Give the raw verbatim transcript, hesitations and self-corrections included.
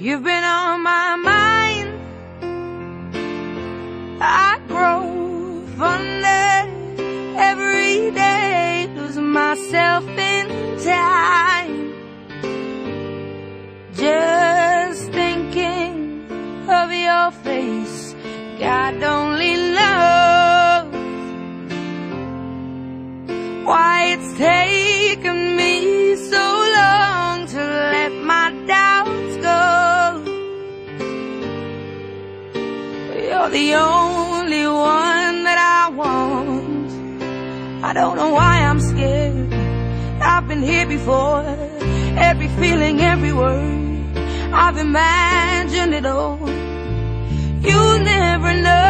You've been on my mind. I grow fonder every day, lose myself in time. Just thinking of your face, God only knows why it's taken me so long to let my doubts go. You're the only one that I want. I don't know why I'm scared. I've been here before. Every feeling, every word, I've imagined it all. You never know